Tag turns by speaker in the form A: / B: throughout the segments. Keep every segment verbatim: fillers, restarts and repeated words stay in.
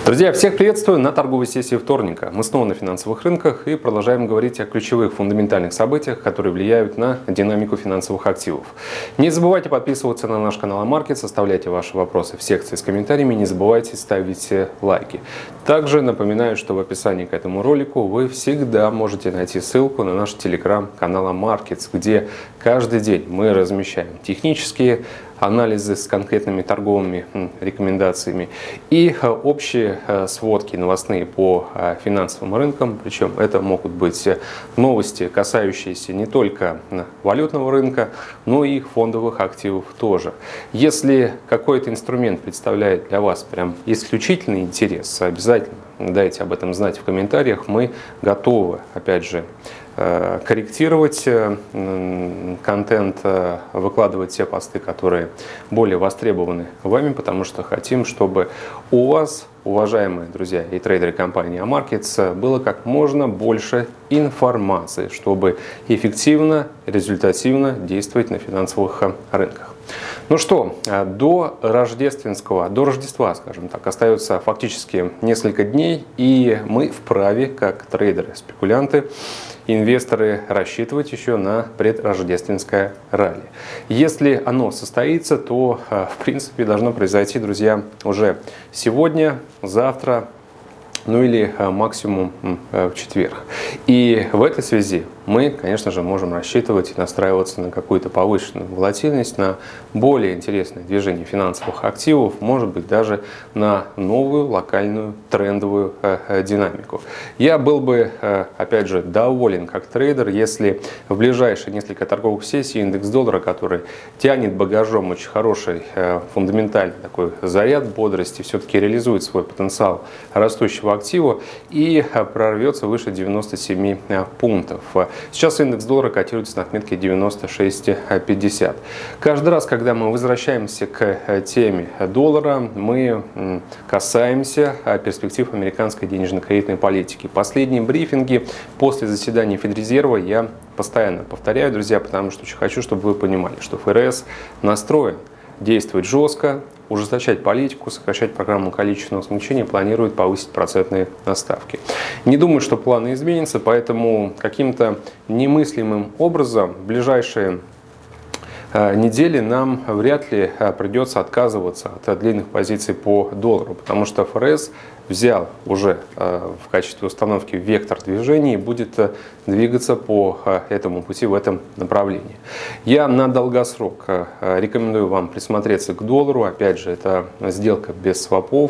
A: Друзья, всех приветствую на торговой сессии вторника. Мы снова на финансовых рынках и продолжаем говорить о ключевых фундаментальных событиях, которые влияют на динамику финансовых активов. Не забывайте подписываться на наш канал Амаркетс, оставляйте ваши вопросы в секции с комментариями, не забывайте ставить лайки. Также напоминаю, что в описании к этому ролику вы всегда можете найти ссылку на наш телеграм-канал Амаркетс, где каждый день мы размещаем технические анализы с конкретными торговыми рекомендациями и общие сводки новостные по финансовым рынкам. Причем это могут быть новости, касающиеся не только валютного рынка, но и фондовых активов тоже. Если какой-то инструмент представляет для вас прям исключительный интерес, обязательно дайте об этом знать в комментариях. Мы готовы, опять же, корректировать контент, выкладывать те посты, которые более востребованы вами, потому что хотим, чтобы у вас, уважаемые друзья и трейдеры компании Амаркетс, было как можно больше информации, чтобы эффективно, результативно действовать на финансовых рынках. Ну что, до рождественского, до Рождества, скажем так, остается фактически несколько дней, и мы вправе, как трейдеры, спекулянты, инвесторы, рассчитывать еще на предрождественское ралли. Если оно состоится, то, в принципе, должно произойти, друзья, уже сегодня, завтра, ну или максимум в четверг. И в этой связи мы, конечно же, можем рассчитывать и настраиваться на какую-то повышенную волатильность, на более интересное движение финансовых активов, может быть, даже на новую локальную трендовую э, динамику. Я был бы, э, опять же, доволен как трейдер, если в ближайшие несколько торговых сессий индекс доллара, который тянет багажом очень хороший э, фундаментальный такой заряд бодрости, все-таки реализует свой потенциал растущего актива и э, прорвется выше девяноста семи пунктов. Сейчас индекс доллара котируется на отметке девяносто шесть пятьдесят. Каждый раз, когда мы возвращаемся к теме доллара, мы касаемся перспектив американской денежно-кредитной политики. Последние брифинги после заседания Федрезерва я постоянно повторяю, друзья, потому что очень хочу, чтобы вы понимали, что ФРС настроен действовать жестко, ужесточать политику, сокращать программу количественного смягчения, планирует повысить процентные ставки. Не думаю, что планы изменятся, поэтому каким-то немыслимым образом в ближайшие недели нам вряд ли придется отказываться от длинных позиций по доллару, потому что ФРС взял уже в качестве установки вектор движения и будет двигаться по этому пути, в этом направлении. Я на долгосрок рекомендую вам присмотреться к доллару. Опять же, это сделка без свопов,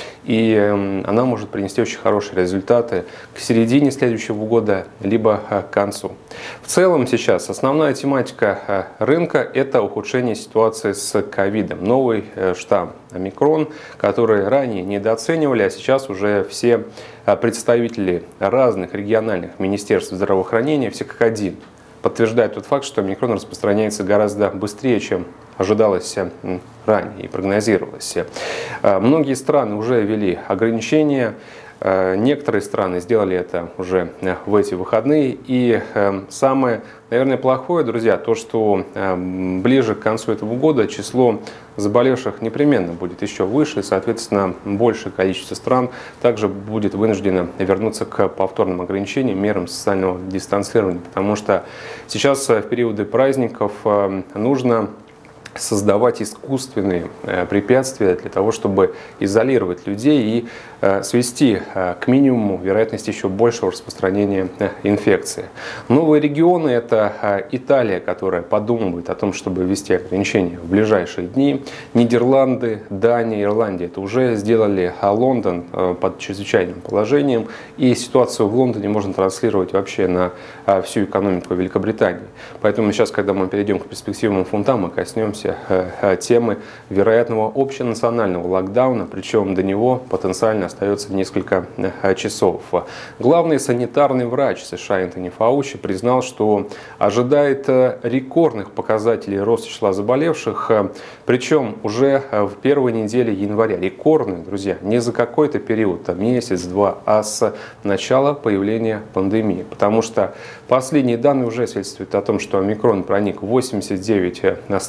A: и она может принести очень хорошие результаты к середине следующего года, либо к концу. В целом сейчас основная тематика рынка – это ухудшение ситуации с ковидом. Новый штамм омикрон, который ранее недооценивали, а сейчас уже все представители разных региональных министерств здравоохранения, все как один, подтверждают тот факт, что омикрон распространяется гораздо быстрее, чем ожидалось ранее и прогнозировалось. Многие страны уже ввели ограничения. Некоторые страны сделали это уже в эти выходные. И самое, наверное, плохое, друзья, то, что ближе к концу этого года число заболевших непременно будет еще выше. И, соответственно, большее количество стран также будет вынуждено вернуться к повторным ограничениям, мерам социального дистанцирования. Потому что сейчас в периоды праздников нужно создавать искусственные препятствия для того, чтобы изолировать людей и свести к минимуму вероятность еще большего распространения инфекции. Новые регионы – это Италия, которая подумывает о том, чтобы ввести ограничения в ближайшие дни. Нидерланды, Дания, Ирландия это уже сделали, а Лондон под чрезвычайным положением. И ситуацию в Лондоне можно транслировать вообще на всю экономику Великобритании. Поэтому сейчас, когда мы перейдем к перспективным фунтам, мы коснемся темы вероятного общенационального локдауна, причем до него потенциально остается несколько часов. Главный санитарный врач США Энтони Фаучи признал, что ожидает рекордных показателей роста числа заболевших, причем уже в первой неделе января. Рекордные, друзья, не за какой-то период, а месяц-два, а с начала появления пандемии. Потому что последние данные уже свидетельствуют о том, что омикрон проник в восемьдесят девять стран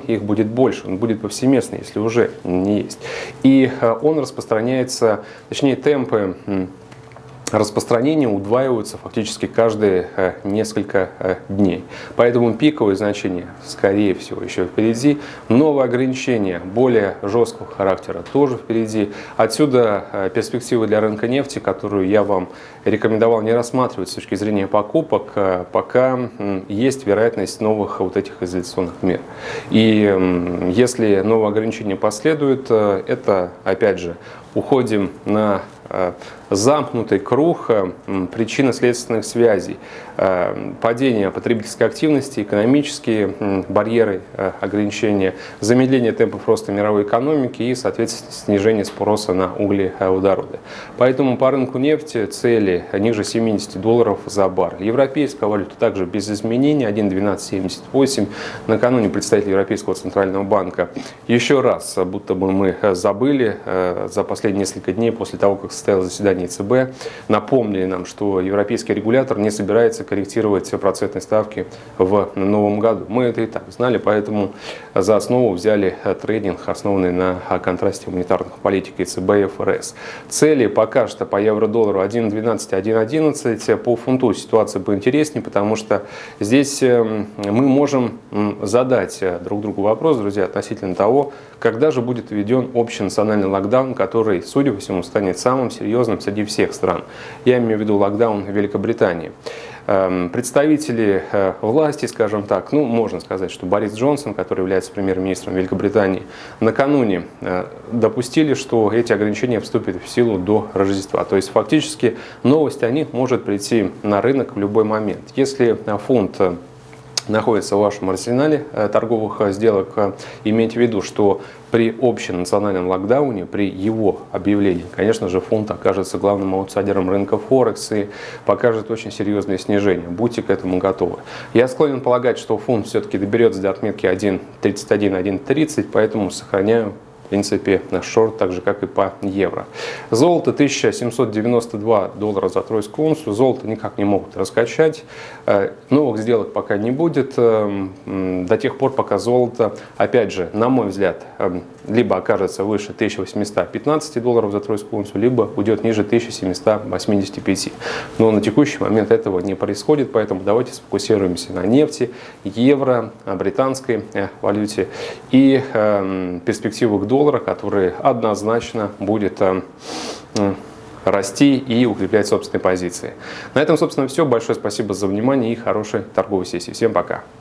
A: их будет больше, он будет повсеместный, если уже не есть. И он распространяется, точнее темпы распространения удваиваются фактически каждые несколько дней. Поэтому пиковые значения, скорее всего, еще впереди. Новые ограничения более жесткого характера тоже впереди. Отсюда перспективы для рынка нефти, которую я вам рекомендовал не рассматривать с точки зрения покупок, пока есть вероятность новых вот этих изоляционных мер. И если новые ограничения последуют, это, опять же, уходим на замкнутый круг причинно-следственных связей, падение потребительской активности, экономические барьеры, ограничения, замедление темпов роста мировой экономики и, соответственно, снижение спроса на углеводороды. Поэтому по рынку нефти цели ниже семидесяти долларов за баррель. Европейская валюта также без изменений, один двенадцать семьдесят восемь. Накануне представитель Европейского центрального банка еще раз, будто бы мы забыли, за последние несколько дней после того, как состоялось заседание ЦБ, напомнили нам, что европейский регулятор не собирается корректировать процентные ставки в новом году. Мы это и так знали, поэтому за основу взяли трейдинг, основанный на контрасте монетарных политик ЕЦБ и ФРС. Цели пока что по евро-доллару один двенадцать, один одиннадцать. По фунту ситуация поинтереснее, потому что здесь мы можем задать друг другу вопрос, друзья, относительно того, когда же будет введен общий национальный локдаун, который, судя по всему, станет самым серьезным среди всех стран. Я имею в виду локдаун в Великобритании. Представители власти, скажем так, ну, можно сказать, что Борис Джонсон, который является премьер-министром Великобритании, накануне допустили, что эти ограничения вступят в силу до Рождества. То есть, фактически, новость о них может прийти на рынок в любой момент. Если фунт находится в вашем арсенале торговых сделок, имейте в виду, что при общем национальном локдауне, при его объявлении, конечно же, фунт окажется главным аутсайдером рынка Форекс и покажет очень серьезное снижение. Будьте к этому готовы. Я склонен полагать, что фунт все-таки доберется до отметки один тридцать один — один тридцать, поэтому сохраняю в принципе наш шорт, так же как и по евро. Золото тысяча семьсот девяносто два доллара за тройскую унцию. Золото никак не могут раскачать. Новых сделок пока не будет. До тех пор, пока золото, опять же, на мой взгляд, либо окажется выше тысячи восьмисот пятнадцати долларов за тройскую унцию, либо уйдет ниже тысячи семисот восьмидесяти пяти. Но на текущий момент этого не происходит, поэтому давайте сфокусируемся на нефти, евро, британской валюте и э, перспективах доллара, который однозначно будет э, расти и укреплять собственные позиции. На этом, собственно, все. Большое спасибо за внимание и хорошей торговой сессии. Всем пока!